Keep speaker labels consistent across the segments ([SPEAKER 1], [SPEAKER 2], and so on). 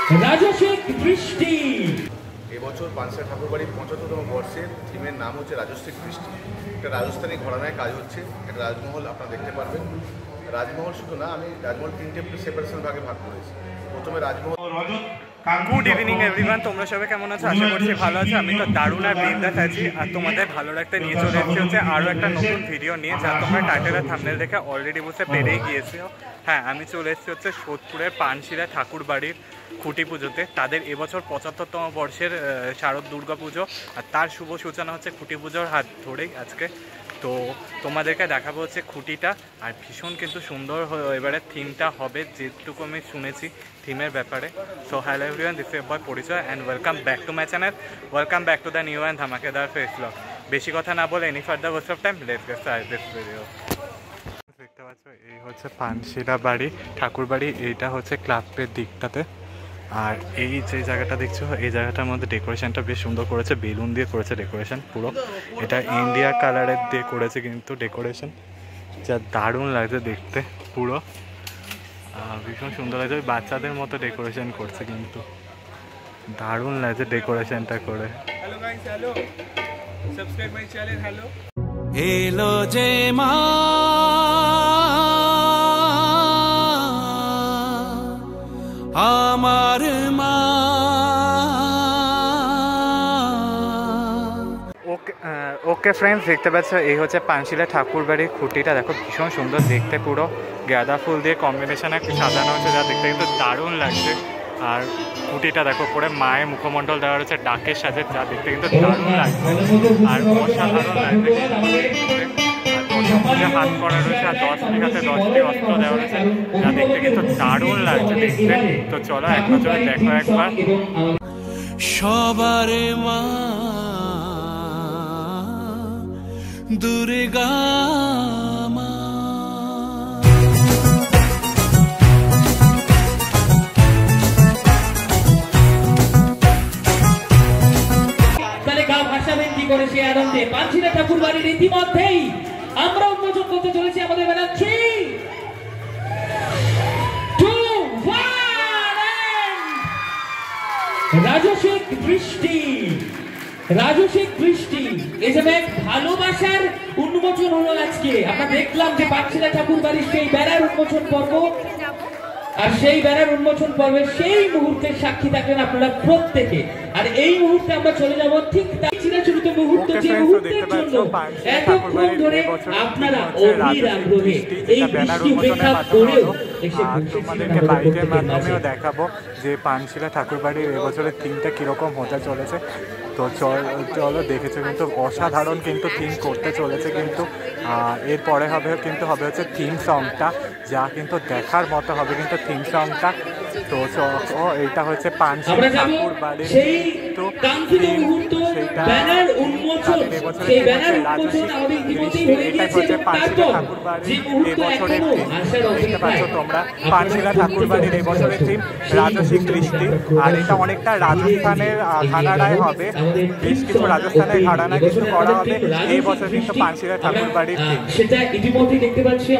[SPEAKER 1] রাজসিক বৃষ্টি।
[SPEAKER 2] এবছর পানশিলা ঠাকুরবাড়ির ৭৫তম বর্ষের থিমের নাম হচ্ছে রাজস্বিক বৃষ্টি। একটা রাজস্থানী ঘরানায় কাজ হচ্ছে, একটা রাজমহল আপনারা দেখতে পারবেন। রাজমহল শুধু না, আমি রাজমহল ৩টে সেপারেশন ভাগে ভাগ করেছি। প্রথমে রাজমহল।
[SPEAKER 3] গুড ইভিনিং এভরিওয়ান, তোমরা সবাই কেমন আছো? আশা করছি ভালো আছো। আমি তো দারুণ আর বিন্দাস আছি, আর তোমাদের ভালো রাখতে নিয়ে চলে এসেছি হচ্ছে আরও একটা নতুন ভিডিও নিয়ে, যা তোমরা টাইটেল আর থাম্বনেল দেখে অলরেডি বুঝতে পেরেই গিয়েছো। হ্যাঁ, আমি চলে এসেছি হচ্ছে সোদপুরের পানশিলা ঠাকুরবাড়ির খুঁটি পুজোতে। তাদের এবছর ৭৫তম বর্ষের শারদ দুর্গা পুজো, আর তার শুভ সূচনা হচ্ছে খুঁটি পুজোর হাত ধরেই আজকে। তো তোমাদেরকে দেখাবো হচ্ছে খুঁটিটা, আর ভীষণ কিন্তু সুন্দর এবারে থিমটা হবে, যেটুকু আমি শুনেছি থিমের ব্যাপারে। So hello everyone, this is boy পরিচয় and welcome back to my channel, welcome back to the new and ধামাকেদার ফেস ব্লগ। বেশি কথা না বলে any further waste of time, let's get started this video. দেখতে পাচ্ছ, এই হচ্ছে পানশিলা বাড়ি ঠাকুরবাড়ি, এইটা হচ্ছে ক্লাবের দিকটাতে। আর এই যে জায়গাটা দেখছো, এই জায়গাটার মধ্যে ডেকোরেশনটা বেশ সুন্দর করেছে, বেলুন দিয়ে করেছে ডেকোরেশন পুরো। এটা ইন্ডিয়া কালারের দিয়ে করেছে কিন্তু ডেকোরেশন, যা দারুণ লাগছে দেখতে পুরো, ভীষণ সুন্দর লাগছে। ওই বাচ্চাদের মতো ডেকোরেশন করছে, কিন্তু দারুণ লাগছে ডেকোরেশনটা করে। Hello guys, hello, subscribe my channel. Hello, hello যে মা আমার মা। ওকে ফ্রেন্ডস, দেখতে পাচ্ছ এই হচ্ছে পানশিলা ঠাকুরবাড়ির খুঁটিটা। দেখো ভীষণ সুন্দর দেখতে, পুরো গাঁদা ফুল দিয়ে কম্বিনেশনে একটু সাজানো হয়েছে, যা দেখতে কিন্তু দারুণ লাগছে। আর খুঁটিটা দেখো পরে মায়ের মুখমণ্ডল দেওয়া রয়েছে ডাকের সাথে, যা দেখতে কিন্তু দারুণ লাগছে আর অসাধারণ লাগছে। হাত করা রয়েছে আর 10টি হাতে 10টি অস্ত্র দেওয়া রয়েছে, যা দেখতে কিন্তু দারুণ লাগছে দেখতে। তো চলো এক নজরে দেখো একবার। সবারে মা দুর্গা মা।
[SPEAKER 1] তাহলে গা ভাসাবেন কি করে সে আনন্দে? পানশিলা ঠাকুরবাড়ির ইতিমধ্যেই আমরা উন্মোচন করতে চলেছি আমাদের বেলা 3, 2, 1 রাজসিক বৃষ্টি। রাজসিক বৃষ্টি এই যে এক ভালোবাসার উন্মোচন হলো আজকে। আমরা দেখলাম যে পানশিলা ঠাকুরবাড়ির সেই বেড়ার উন্মোচন পর্ব, আর সেই বেড়ার উন্মোচন পর্বে সেই মুহূর্তের সাক্ষী থাকলেন আপনারা প্রত্যেকে। আর এই মুহূর্তে আমরা চলে যাব ঠিক তার চিরাচরিত মুহূর্ত, যে মুহূর্তের জন্য এতক্ষণ ধরে আপনারা অধীর আগ্রহে এই বৃষ্টি উপেক্ষা করেও এসে
[SPEAKER 3] তোমাদেরকে লাইভের মাধ্যমেও দেখাবো যে পানশিলা ঠাকুরবাড়ির এবছরের থিমটা কীরকম হতে চলেছে। তো চলো দেখেছো, কিন্তু অসাধারণ কিন্তু থিম করতে চলেছে। কিন্তু এরপরে হবে হচ্ছে থিম সংটা, যা কিন্তু দেখার মতো হবে কিন্তু থিম সংটা। তো এইটা হচ্ছে পানশিলা ঠাকুরবাড়ির তো সেইটা এটাই হচ্ছে পানশিলা ঠাকুরবাড়ির এবছরের থিম। দেখতে পাচ্ছ তোমরা, পানশিলা ঠাকুরবাড়ির এবছরের থিম রাজসিক বৃষ্টি। আর এটা অনেকটা রাজস্থানের ঘানারায় হবে, বেশ কিছু রাজস্থানের ঘানারায় কিছু করা হবে এই বছর কিন্তু পানশিলা ঠাকুরবাড়ির থিম।
[SPEAKER 1] সেটা ইতিমধ্যে দেখতে পাচ্ছি।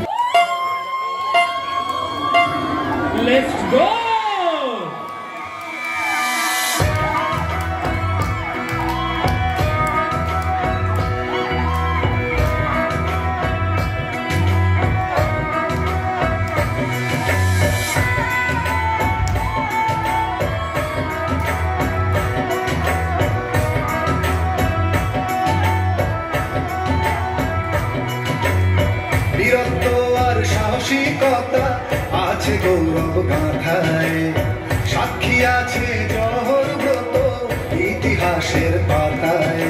[SPEAKER 1] Let's go!
[SPEAKER 4] বীরত্ব আর সাহসিকতা আছে গৌরব গাথায়, সাক্ষী আছে জহর ব্রত ইতিহাসের পাতায়।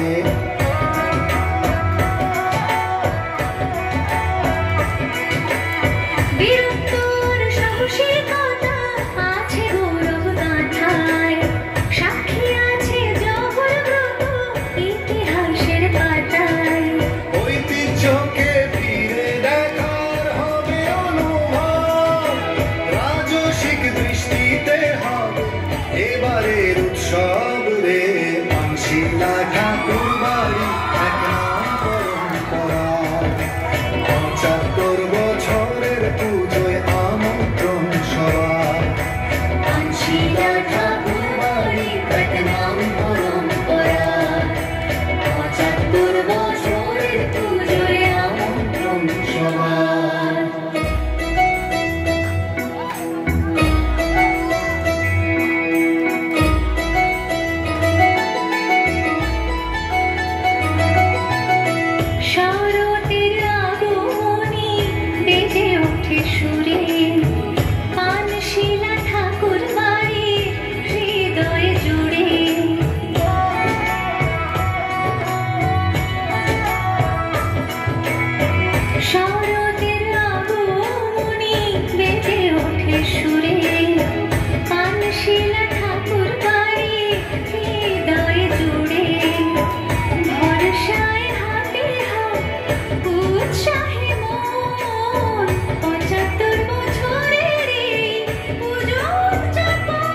[SPEAKER 4] ঐতিহ্যকে ফিরে দেখার হবে অনুভব, রাজসিক দৃষ্টিতে হবে এবারের উৎসব রে পানশিলা ঠাকুরবাড়ি।
[SPEAKER 5] সুরে পানশিলা ঠাকুর বাড়ি হৃদয় জুড়ে শরতের আগমনী বেজে ওঠে সুরে পানশিলা ঠাকুর বাড়ি হৃদয় জুড়ে ভরসায় হাতে হাত উৎসাহে মন ৭৫ বছরের এই পুজো উদযাপন।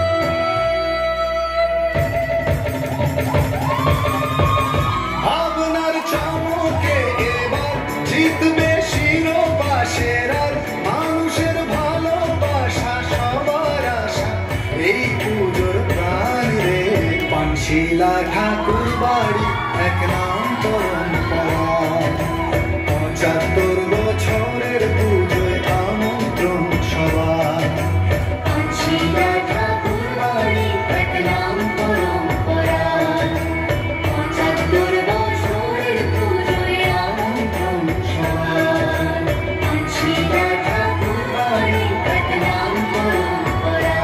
[SPEAKER 4] আপনার চমকে এবার জিতবে শিরোপা সেরার মানুষের ভালোবাসা সবার আশা এই পুজোর প্রাণ রে পানশিলা ঠাকুর বাড়ি এক নাম পরম্পরা ৭৫ বছরের পুজোয় আমন্ত্রণ সবার
[SPEAKER 5] পানশিলা ঠাকুর বাড়ি এক নাম পরম্পরা ৭৫ বছরের পুজোয় আমন্ত্রণ সবার পানশিলা ঠাকুর বাড়ি এক নাম পরম্পরা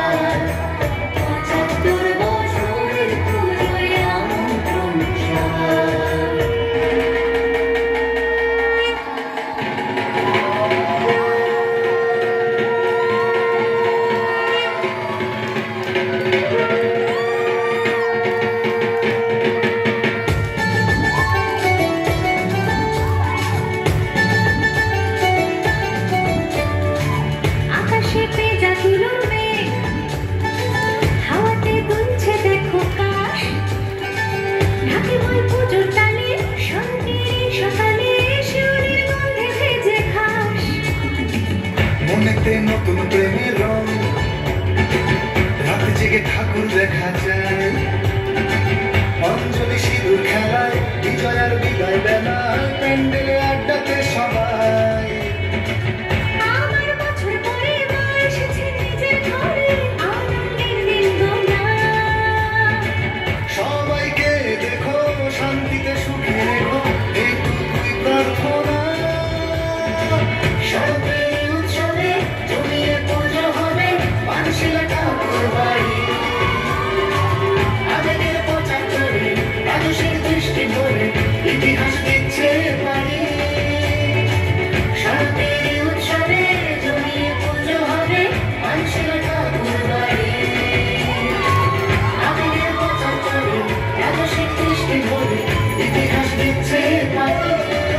[SPEAKER 5] ৭৫ বছরের পুজোয় আমন্ত্রণ সবার। আকাশে পেঁজা তুলোর মেঘ হাওয়াতে দুলছে দেখো কাশ ঢাকে বই পুজোর তালে শান্তির সকালে শিউলির গন্ধে ভেজে ঘাস
[SPEAKER 4] মনেতে নতুন প্রেমের রং রাত জেগে ঠাকুর দেখা যায় অঞ্জলি সিঁদুর খেলায় বিজয়ার বিদায় বেলায় প্যান্ডেলে আড্ডাতে সবাই
[SPEAKER 5] আমার বছর পরে মা এসেছে নিজের ঘরে আনন্দের দিন গোনা
[SPEAKER 4] সবাইকে দেখো শান্তিতে সুখে রেখো এইটুকুই প্রার্থনা
[SPEAKER 5] সবে উৎসবে জমিয়ে পুজো হবে
[SPEAKER 4] পানশিলা ঠাকুর বাড়ি
[SPEAKER 5] আবেগের ৭৫
[SPEAKER 4] মানুষের দৃষ্টি ধরে ইতিহাস দিচ্ছে বাড়ি
[SPEAKER 5] শান্তির উৎসবে জমিয়ে পুজো হবে পানশিলা ঠাকুর বাড়ি আবেগের ৭৫ রাজস্বিক দৃষ্টি ধরে
[SPEAKER 4] ইতিহাস দিচ্ছে বাড়ি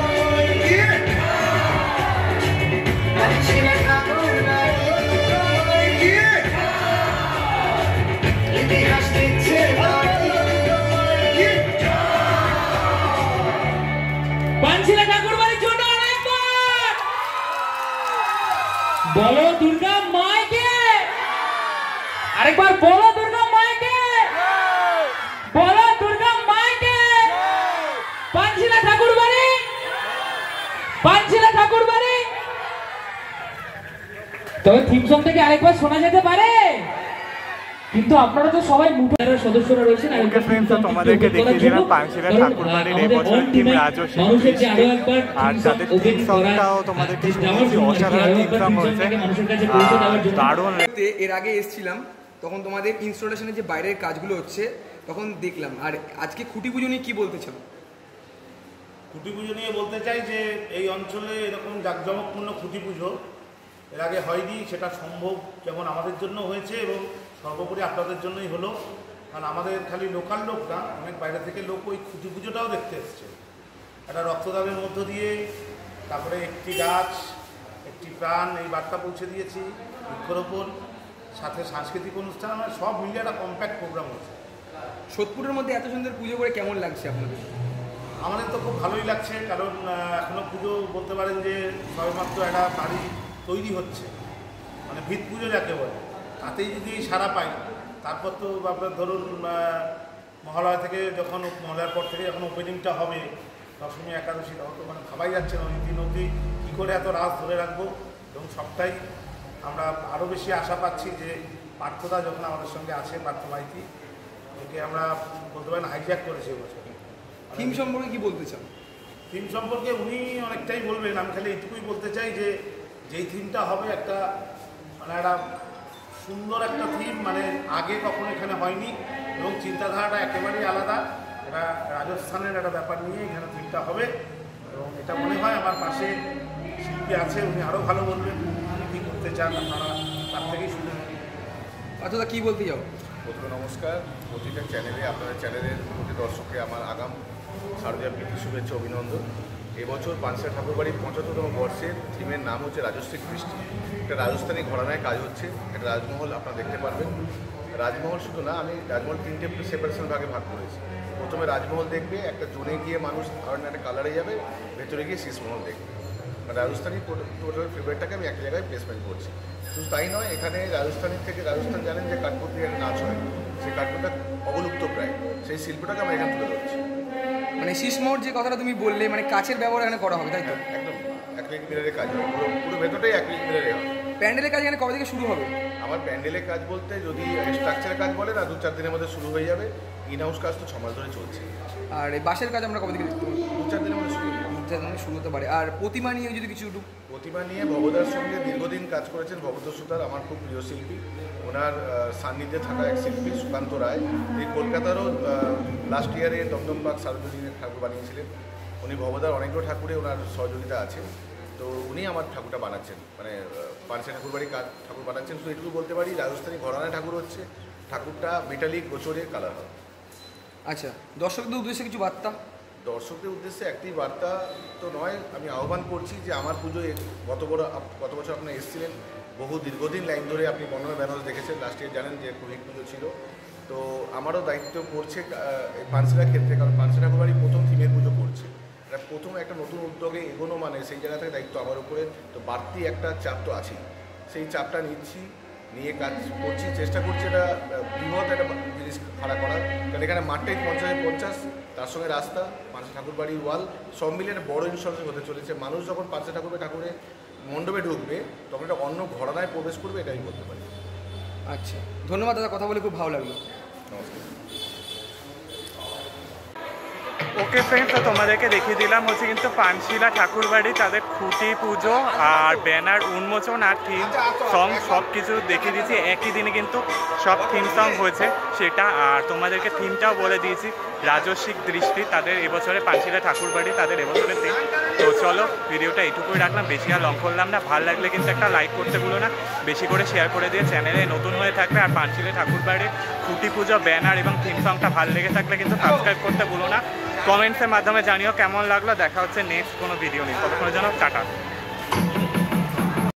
[SPEAKER 5] পানশিলা ঠাকুর বাড়ি
[SPEAKER 4] ইতিহাস দিচ্ছে বাড়ি
[SPEAKER 1] পানশিলা ঠাকুর বাড়ির জন্য আরেকবার বলো দুর্গা মাইকে, আরেকবার বলো দুর্গা মাইকে, বলো দুর্গা মাইকে। পানশিলা ঠাকুর বাড়ি, পানশিলা ঠাকুর বাড়ি। তবে থিম সং থেকে আরেকবার শোনা যেতে পারে, কিন্তু আপনারা তো সবাই মুঠোর সদস্যরা রয়েছেন।
[SPEAKER 3] ওকে ফ্রেন্ডস, তো তোমাদেরকে দেখিয়ে দিলাম পানশিলা ঠাকুর বাড়ির এই বছর থিম রাজস্বিক বৃষ্টি। আর তাদের থিম সংটাও তোমাদেরকে শুনেছি, অসাধারণ থিম সং হয়েছে, দারুণ।
[SPEAKER 6] এর আগে এসেছিলাম, তখন তোমাদের ইনস্টলেশনের যে বাইরের কাজগুলো হচ্ছে তখন দেখলাম। আর আজকে খুঁটি পুজো নিয়ে কী বলতে চাও?
[SPEAKER 7] খুঁটি পুজো নিয়ে বলতে চাই যে এই অঞ্চলে এরকম জাঁকজমকপূর্ণ খুঁটি পুজো এর আগে হয়নি, সেটা সম্ভব যেমন আমাদের জন্য হয়েছে এবং সর্বোপরি আপনাদের জন্যই হলো। কারণ আমাদের খালি লোকাল লোক না, অনেক বাইরে থেকে লোক ওই খুঁটি পুজোটাও দেখতে এসছে। একটা রক্তদানের মধ্য দিয়ে, তারপরে একটি গাছ একটি প্রাণ, এই বার্তা পৌঁছে দিয়েছি, বৃক্ষরোপণ, সাথে সাংস্কৃতিক অনুষ্ঠান, মানে সব মিলিয়ে একটা কম্প্যাক্ট প্রোগ্রাম হচ্ছে।
[SPEAKER 6] সোদপুরের মধ্যে এত সুন্দর পুজো করে কেমন লাগছে আপনাদের?
[SPEAKER 7] আমাদের তো খুব ভালোই লাগছে, কারণ এখনও পুজো বলতে পারেন যে সবেমাত্র একটা বাড়ি তৈরি হচ্ছে, মানে ভিত পুজো যাকে বলে, তাতেই যদি সারা পাই, তারপর তো আপনার ধরুন মহালয়া থেকে যখন মহালয়ার পর থেকে যখন ওপেনিংটা হবে, দশমী একাদশী, তখন তো মানে ভাবাই যাচ্ছে না ওই দিন অবধি কী করে এত রাস ধরে রাখবো। এবং সবটাই আমরা আরও বেশি আশা পাচ্ছি যে পার্থদা যখন আমাদের সঙ্গে আছে, পার্থ মাইতি, ওকে আমরা বলতে পারেন হাইজ্যাক করেছি এবছর।
[SPEAKER 6] থিম সম্পর্কে কি বলতে চান?
[SPEAKER 7] থিম সম্পর্কে উনি অনেকটাই বলবেন, আমি খালি এইটুকুই বলতে চাই যে যেই থিমটা হবে একটা মানে একটা সুন্দর একটা থিম, মানে আগে কখনো এখানে হয়নি এবং চিন্তাধারাটা একেবারেই আলাদা। এটা রাজস্থানের একটা ব্যাপার নিয়ে এখানে থিমটা হবে এবং এটা মনে হয় আমার পাশে শিল্পী আছে, উনি আরও ভালো বলবেন উনি কী করতে চান, আপনারা তার থেকেই শুনে নেবেন।
[SPEAKER 6] আচ্ছা, কী বলতে যাও?
[SPEAKER 2] প্রথমে নমস্কার। প্রতিটা চ্যানেলে, আপনাদের চ্যানেলের প্রতি দর্শককে আমার আগাম শারদীয়া প্রীতি শুভেচ্ছা অভিনন্দন। এবছর পানশিলা ঠাকুরবাড়ির 75তম বর্ষের থিমের নাম হচ্ছে রাজশ্রী বৃষ্টি। একটা রাজস্থানী ঘরানায় কাজ হচ্ছে, একটা রাজমহল আপনারা দেখতে পারবেন। রাজমহল শুধু না, আমি রাজমহল 3টে সেপারেশন ভাগে ভাগ করেছি। প্রথমে রাজমহল দেখবে, একটা জোনে গিয়ে মানুষ কারণ একটা কালারে যাবে, ভেতরে গিয়ে শীষমহল দেখবে। মানে রাজস্থানী টোটাল ফেভারিটটাকে আমি এক জায়গায় প্লেসমেন্ট করছি। শুধু তাই নয়, এখানে রাজস্থানের থেকে, রাজস্থান জানেন যে কাঠপুতলির একটা নাচ হয়, সেই কাঠপুতলিটা অবলুপ্ত প্রায়, সেই শিল্পটাকে আমরা এখানে তুলে ধরছি।
[SPEAKER 6] মানে শীষমোহর যে কথাটা তুমি বললে, মানে কাচের ব্যবহার এখানে করা হবে, তাই তো?
[SPEAKER 2] একদম অ্যাক্রিলিক মিররের কাজ হবে, পুরো ভেতরটাই অ্যাক্রিলিক মিররে হবে।
[SPEAKER 6] প্যান্ডেলের কাজ এখানে কবে থেকে শুরু হবে?
[SPEAKER 2] আমার প্যান্ডেলের কাজ বলতে যদি স্ট্রাকচারের কাজ বলে না, 2-4 দিনের মধ্যে শুরু হয়ে যাবে। ইন হাউস কাজ তো 6 মাস ধরে চলছে।
[SPEAKER 6] আর এই বাসের কাজ আমরা কবে থেকে দেখতে পাবো?
[SPEAKER 2] 2-4 দিনের মধ্যে শুরু হয়ে যাবে।
[SPEAKER 6] 2-4 দিনে শুরু হতে পারে। আর প্রতিমা নিয়ে যদি কিছু একটু।
[SPEAKER 2] প্রতিমা নিয়ে ভবদার সঙ্গে দীর্ঘদিন কাজ করেছেন ভবত সুতার, আমার খুব প্রিয় শিল্পী। ওনার সান্নিধ্যে থাকা এক শিল্পী সুকান্ত রায়, এই কলকাতারও লাস্ট ইয়ারে দমদমবাগ সার্বজনীন ঠাকুর বানিয়েছিলেন। উনি ভবদার অনেকগুলো ঠাকুরে ওনার সহযোগিতা আছে, তো উনি আমার ঠাকুরটা বানাচ্ছেন, মানে পানশিলা ঠাকুরবাড়ির ঠাকুর বানাচ্ছেন। শুধু এটুকু বলতে পারি, রাজস্থানী ঘরানায় ঠাকুর হচ্ছে, ঠাকুরটা মেটালিক গোচরে কালার হবে।
[SPEAKER 6] আচ্ছা, দর্শকদের উদ্দেশ্যে কিছু বার্তা?
[SPEAKER 2] দর্শকদের উদ্দেশ্যে একটি বার্তা তো নয়, আমি আহ্বান করছি যে আমার পুজোয় গত বছর আপনারা এসেছিলেন, বহু দীর্ঘদিন লাইন ধরে আপনি বর্ণনা বেনারস দেখেছেন। লাস্ট ইয়ার জানেন যে কোভিড পুজো ছিল, তো আমারও দায়িত্ব পড়ছে পানশিলার ক্ষেত্রে, কারণ পানশিলা ঠাকুরবাড়ি প্রথম থিমের পুজো করছে। এটা প্রথম একটা নতুন উদ্যোগে এগোনো, মানে সেই জায়গা থেকে দায়িত্ব আমার উপরে, তো বাড়তি একটা চাপ তো আছেই। সেই চাপটা নিচ্ছি, নিয়ে কাজ করছি, চেষ্টা করছি এটা বৃহৎ একটা জিনিস খাড়া করার। কারণ এখানে মাঠটাই 50-50, তার সঙ্গে রাস্তা, পানশিলা ঠাকুরবাড়ির ওয়াল, সব মিলিয়ে একটা বড় ইনস্টলেশন হতে চলেছে। মানুষ যখন পানশিলা ঠাকুরের মণ্ডপে ঢুকবে, তখন একটা অন্য ঘরানায় প্রবেশ করবে, এটা আমি বলতে পারি।
[SPEAKER 6] আচ্ছা, ধন্যবাদ দাদা, কথা বলে খুব ভালো লাগলো।
[SPEAKER 2] নমস্কার।
[SPEAKER 3] ওকে ফ্রেন্ডস, তো তোমাদেরকে দেখিয়ে দিলাম হচ্ছে কিন্তু পানশিলা ঠাকুরবাড়ি তাদের খুঁটি পুজো আর ব্যানার উন্মোচন আর থিম সং সব কিছু দেখিয়ে দিয়েছি। একই দিনে কিন্তু সব থিম সং হয়েছে সেটা, আর তোমাদেরকে থিমটাও বলে দিয়েছি, রাজস্বিক দৃষ্টি তাদের এবছরে পানশিলা ঠাকুরবাড়ি তাদের এবছরের থিম। তো চলো, ভিডিওটা এইটুকুই রাখলাম, বেশি আর লং করলাম না। ভালো লাগলে কিন্তু একটা লাইক করতে ভুলো না, বেশি করে শেয়ার করে দিয়ে চ্যানেলে নতুন হয়ে থাকবে। আর পানশিলা ঠাকুরবাড়ির খুঁটি পুজো ব্যানার এবং থিম সংটা ভালো লেগে থাকলে কিন্তু সাবস্ক্রাইব করতে ভুলো না। কমেন্টসের মাধ্যমে জানিও কেমন লাগলো। দেখা হচ্ছে নেক্সট কোনো ভিডিও নিয়ে, ততক্ষণের জন্য টাটা।